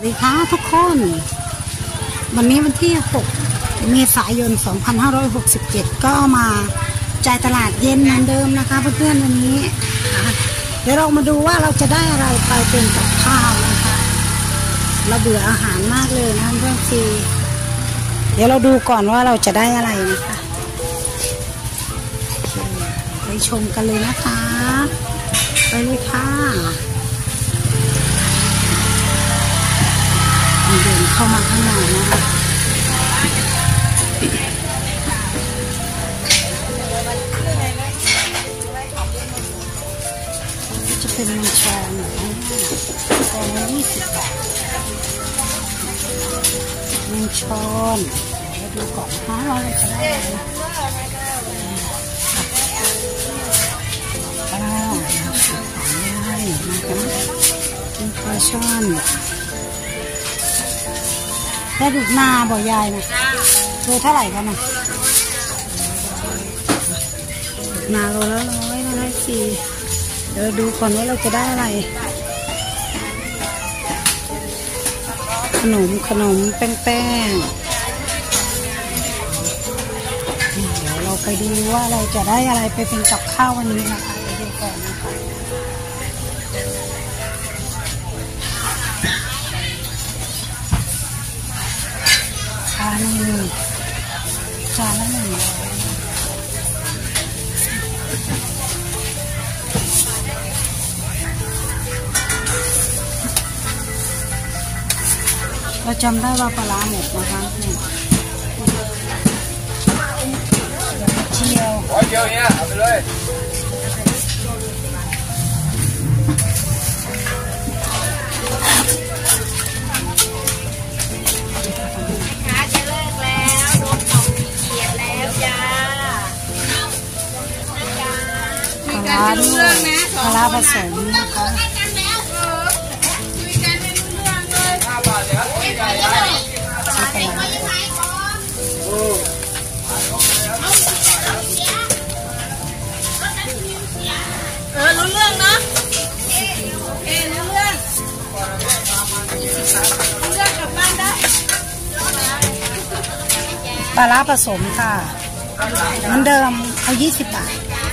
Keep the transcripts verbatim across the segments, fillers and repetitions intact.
สวัสดีค่ะทุกคนวันนี้วันที่หกเมษายนสองพันห้าร้อยหกสิบเจ็ดก็มาจ่ายตลาดเย็นเหมือนเดิมนะคะเพื่อนๆวันนี้เดี๋ยวเรามาดูว่าเราจะได้อะไรไปเป็นกับข้าวนะคะเราเบื่ออาหารมากเลยนะเพื่อนๆซีเดี๋ยวเราดูก่อนว่าเราจะได้อะไรนะคะไปชมกันเลยนะคะไปเลยค่ะเดินเข้ามาข้างในนะคะจะเป็นมังชอนชอนละยี่สิบบาทมังชอนมาดูก่อนนะว่าเราจะได้อะไรอ้าวได้มากันเป็นปลาช่อนได้ดูนาบ่อยายนะโลเท่าไหร่กันนะนาโลละร้อยร้อยสี่เดี๋ยวดูก่อนว่าเราจะได้อะไรขนมขนมแป้งๆเดี๋ยวเราไปดูว่าเราจะได้อะไรไปเป็นกับข้าววันนี้นะคะไปดูก่อนนะคะจานหนึ่งจานละหนึ่งเราจำได้ว่าปลาร้าหมดนะคะเจียวร้อยเดียวเนี่ยเอาไปเลยปลาร้าด้วยปลาร้าผสมนะคะเออรู้เรื่องเนาะโอเครู้เรื่องรู้เรื่องกลับบ้านได้ปลาร้าผสมค่ะเหมือนเดิมเอายี่สิบบาท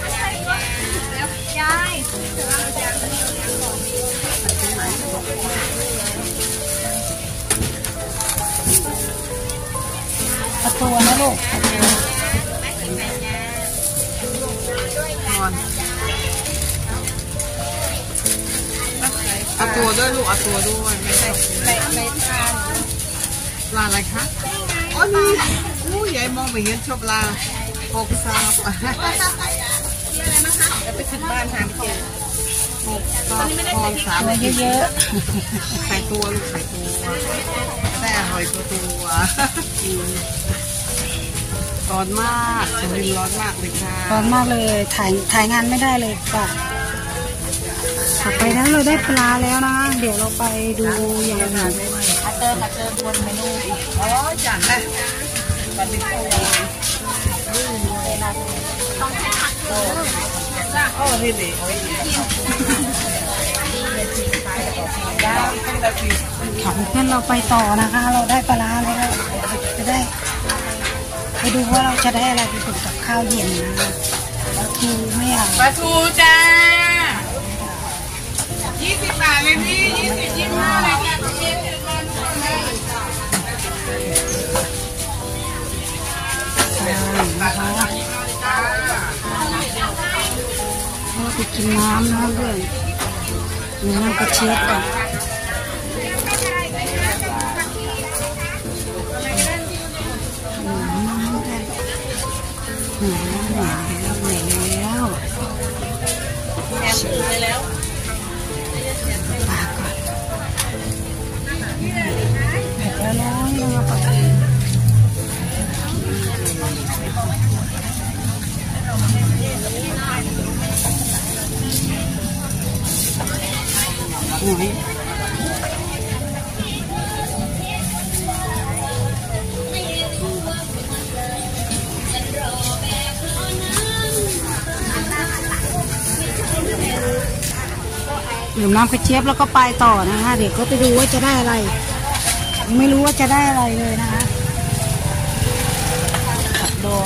เอาตัวนะลูกเอาตัวด้วยลูกเอาตัวด้วยไม่ใช่ไม่ไม่ทานปลาอะไรคะอ๋อนี่อู้ยายมองไปเห็นชอบปลาหกซาบอะไรนะคะจะไปถึงบ้านทานเจหกซาบทองสามเยอะๆไข่ตัวลูกไข่ตัวแต่อร่อยตัวตัวร้อนมากสุรินทร์ร้อนมากเลยค่ะร้อนมากเลยถ่ายถ่ายงานไม่ได้เลยค่ะถัดไปนั้นเราได้ปลาแล้วนะเดี๋ยวเราไปดูอย่างอื่นอาเตอร์อาเตอร์บนเมนูอ๋อจังนะปลาดิบโอ้โอ้นี่ดิค่ะเพื่อนเราไปต่อนะคะเราได้ปลาแล้วจะได้ไปดูว่าเราจะได้อะไรไปถึงกับข้าวเย็นนะปลาทูไม่เอาปลาทูจ้ายี่สิบบาทเลยพี่ยี่สิบยี่สิบห้าเลยจ้าเชฟถึงวันสองเลยนะคะเราไปกินน้ำนะเพื่อนน้ำกระเชียบก่อนเหนื่อยแล้วเหนื่อยแล้วเหนื่อยแล้วแอบดูไปแล้วปากก่อนเผ็ดแล้วน้อยลงมาปากหน่อยดื่มน้ำกระเจี๊ยบแล้วก็ไปต่อนะคะเดี๋ยวก็ไปดูว่าจะได้อะไรยังไม่รู้ว่าจะได้อะไรเลยนะคะผักดอง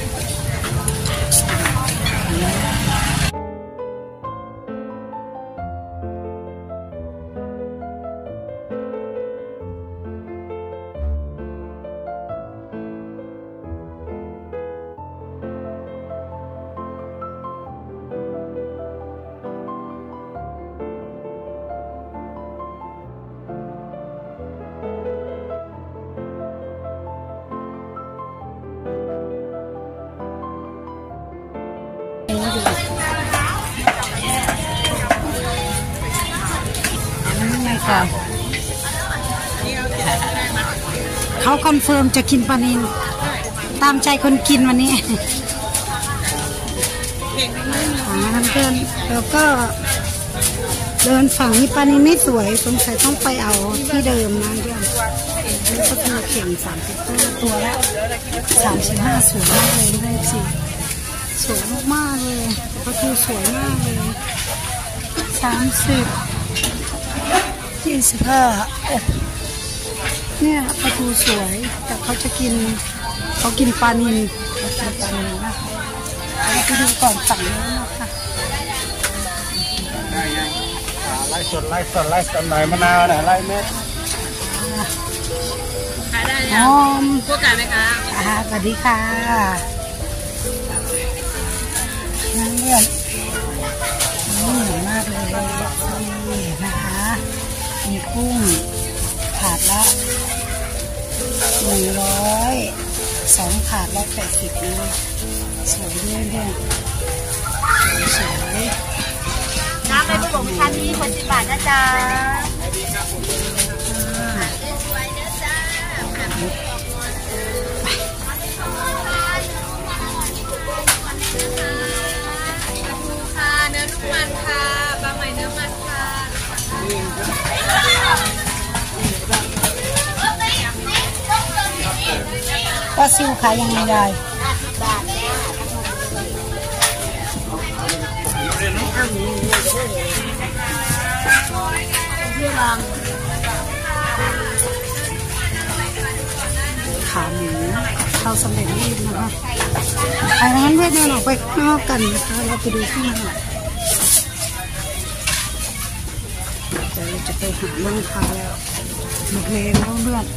เขาคอนเฟิร์มจะกินปลานิลตามใจคนกินวันนี้อ่าเดินแล้วก็เดินฝั่งนี้ปลานิลไม่สวยสงสัยต้องไปเอาที่เดิมนะเพื่อนแล้วก็ตัวเข่งสามสิบตัวตัวละสามสิบห้าสวยมากเลยด้วยสิสวยมากๆเลยก็คือสวยมากเลยสามสิบยี่สิบห้าเนี่ยปลาทูสวยแต่เขาจะกินเขากินปลานิลเขากินปลานิลนะคะเราไปดูก่อนสั่งแล้วนะคะไล่สดไล่สดไล่สดหน่อยมะนาวหน่อยไล่เม็ดขายได้หอมพวกกันไหมคะค่ะสวัสดีค่ะนั่งเลื่อนนี่เหมือนมากเลยนี่นะคะมีกุ้งถาดละหนึ่งร้อยสองถาดละแปดสิบนะสวยด้วยเนี่ยสวยน้ำในผงชั้นนี้คนสิบบาทนะจ๊ะค่ะเนื้อนุ่มมันค่ะปลาไหมเนื้อมันค่ะปลาซิวขายยังไงได้ขาหมูข้าวสำเร็จรูปนะคะไปงั้นเพื่อนเดินออกไปข้างนอกกันนะคะเราไปดูข้างในจะจะไปหานั่งทานแล้วหมดเลยแล้วเพื่อน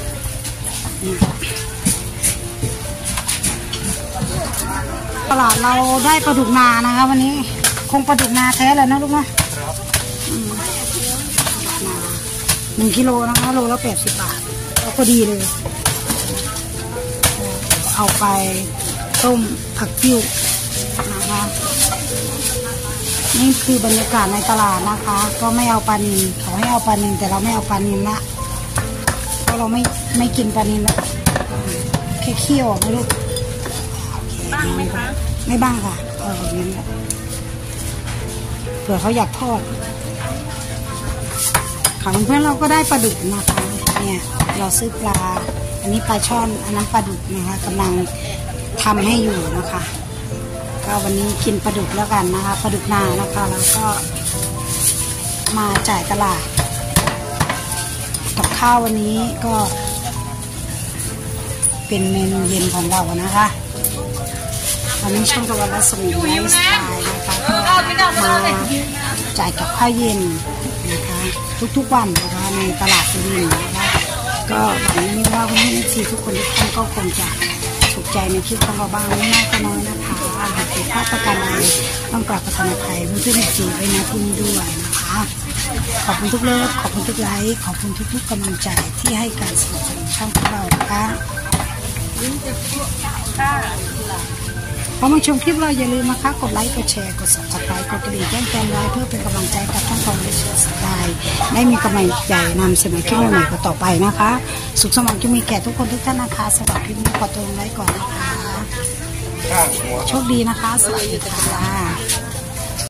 ตลาดเราได้ปลาดุกนานะคะวันนี้คงปลาดุกนาแท้เลยนะลูกนะหนึ่งกิโลนะคะโลละแปดสิบบาทแล้วก็ดีเลยเอาไปต้มผักติ้วนะคะนี่คือบรรยากาศในตลาดนะคะก็ไม่เอาปลานิลเขาให้เอาปลานิลแต่เราไม่เอาปลานิลละเพราะเราไม่ไม่กินปลานิลละแค่เคี่ยวนะลูกบ้างไหมคะไม่บ้างค่ะเออแบบนี้เผื่อเขาอยากทอดค่ะเพื่อนเราก็ได้ปลาดุกนะคะเนี่ยเราซื้อปลาอันนี้ปลาช่อนอันนั้นปลาดุกนะคะกำลังทำให้อยู่นะคะก็วันนี้กินปลาดุกแล้วกันนะคะปลาดุกนานะคะแล้วก็มาจ่ายตลาดกับข้าววันนี้ก็เป็นเมนูเย็นของเรานะคะวันนี้ช่องตะวันรัศมีไลฟ์สไตล์นะคะก็มาจ่ายกับข้าวเย็นนะคะทุกๆวันนะคะในตลาดสุรินทร์นะคะก็หวังว่าวันนี้ทีทุกคนทุกท่านก็คงจะถูกใจในคลิปของเราบ้างไม่มากก็น้อยนะคะหากผิดพลาดประการใดต้องกราบขออภัยเพื่อนๆจีไว้นะที่นี้ด้วยนะคะขอบคุณทุกเลิฟขอบคุณทุกไลค์ขอบคุณทุกๆกำลังใจที่ให้การสนับสนุนช่องของเรานะคะพอมาชมคลิปเราอย่าลืมนะคะกดไลค์กดแชร์กด ซับสไครบ์ กดกระดิ่งแจ้งเตือนไว้เพื่อเป็นกำลังใจกับช่องของเราได้ได้มีกำลังใจนำเสนอคลิปใหม่ๆต่อไปนะคะสุขสมหวังจะมีแก่ทุกคนทุกท่านนะคะสำหรับคลิปนี้ขอตัวลาไปก่อนนะคะโชคดีนะคะสวัสดีค่ะ